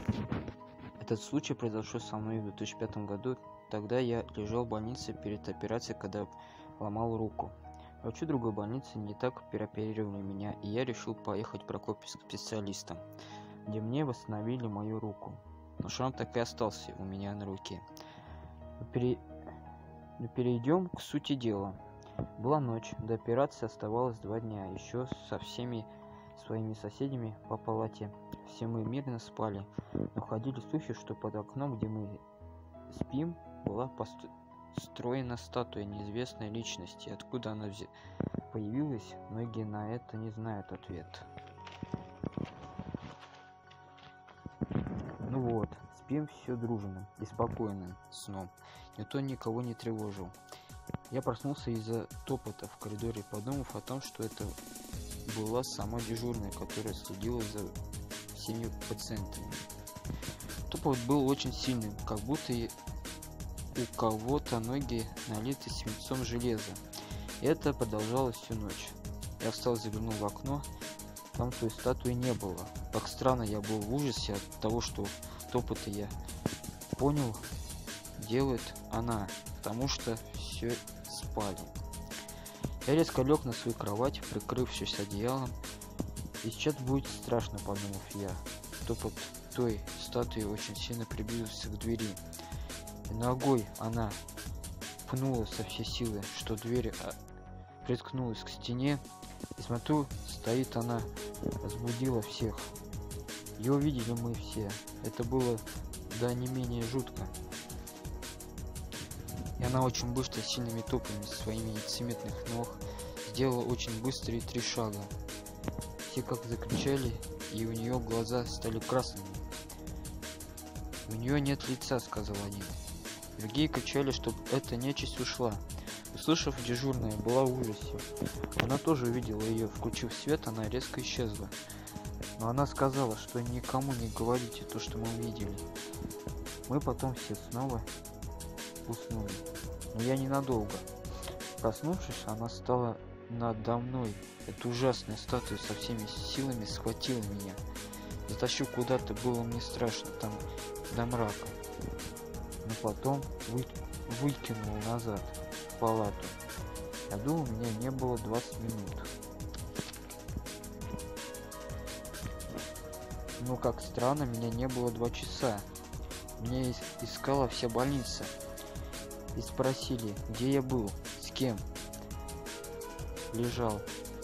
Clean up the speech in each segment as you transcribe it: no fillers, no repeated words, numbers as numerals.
Этот случай произошел со мной в 2005 году. Тогда я лежал в больнице перед операцией, когда ломал руку. Врачи другой больницы не так переоперировали меня, и я решил поехать в Прокопьевск к специалистам, где мне восстановили мою руку. Но шрам так и остался у меня на руке. Но перейдем к сути дела. Была ночь, до операции оставалось 2 дня, еще со всеми своими соседями по палате. Все мы мирно спали, но ходили слухи, что под окном, где мы спим, была построена статуя неизвестной личности. Откуда она появилась, многие на это не знают ответ. Ну вот, спим все дружно и спокойным сном. Никто никого не тревожил. Я проснулся из-за топота в коридоре, подумав о том, что это была сама дежурная, которая следила за всеми пациентами. Топот был очень сильным, как будто у кого-то ноги налиты свинцом железа. И это продолжалось всю ночь. Я встал, заглянул в окно, там той статуи не было. Как странно, я был в ужасе от того, что топота я понял, делает она, потому что все спали. Я резко лег на свою кровать, прикрывшись одеялом, и сейчас будет страшно, подумав я. Топот той статуи очень сильно приблизился к двери. И ногой она пнула со всей силы, что дверь приткнулась к стене, и смотрю, стоит она, разбудила всех. Ее увидели мы все. Это было да не менее жутко. И она очень быстро, сильными топами своими нецеметных ног сделала очень быстрые 3 шага. Все как закричали, и у нее глаза стали красными. «У нее нет лица», — сказал один. Другие кричали, чтобы эта нечисть ушла. Услышав, дежурная была в ужасе. Она тоже увидела ее. Включив свет, она резко исчезла. Но она сказала, что никому не говорите то, что мы увидели. Мы потом все снова уснули. Но я ненадолго. Проснувшись, она стала надо мной. Эта ужасная статуя со всеми силами схватила меня. Затащил куда-то, было мне страшно там до мрака. Но потом выкинул назад в палату. Я думал, меня не было 20 минут. Но как странно, меня не было 2 часа. Меня искала вся больница. И спросили, где я был, с кем лежал.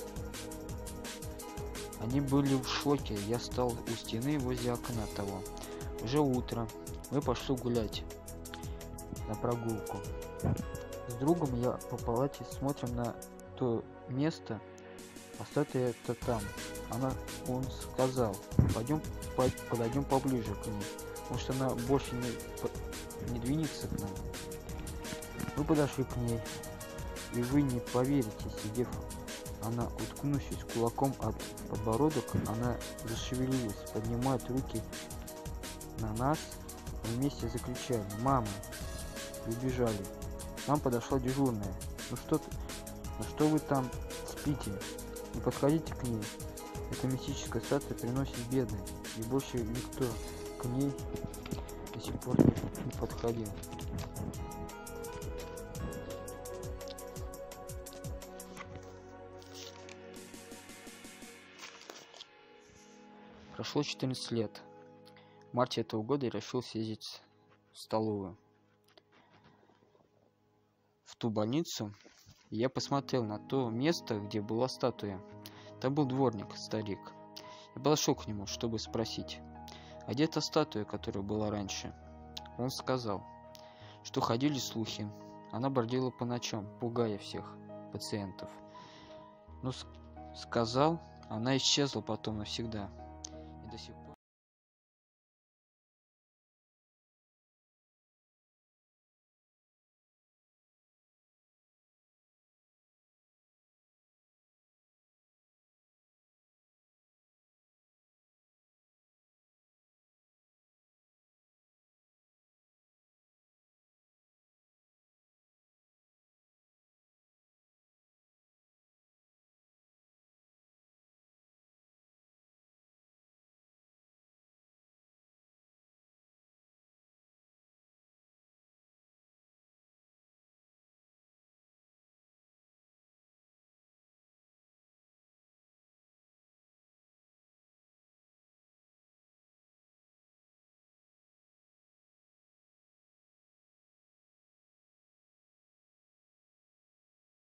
Они были в шоке. Я стал у стены возле окна того. Уже утро. Мы пошли гулять на прогулку. С другом я по палате смотрим на то место, а статуя-то там. Он сказал, подойдем поближе к ней. Может, она больше не двинется к нам. Мы подошли к ней, и вы не поверите, сидев, она, уткнувшись кулаком от подбородок, она зашевелилась, поднимает руки на нас, и вместе закричали «Мама!» и убежали. К нам подошла дежурная. Ну что вы там спите? Не подходите к ней. Эта мистическая статуя приносит беды, и больше никто к ней до сих пор не подходил. Прошло 14 лет. В марте этого года я решил съездить в столовую. В ту больницу я посмотрел на то место, где была статуя. Там был дворник, старик. Я подошел к нему, чтобы спросить, а где та статуя, которая была раньше? Он сказал, что ходили слухи. Она бродила по ночам, пугая всех пациентов. Но сказал, она исчезла потом навсегда. И до сих пор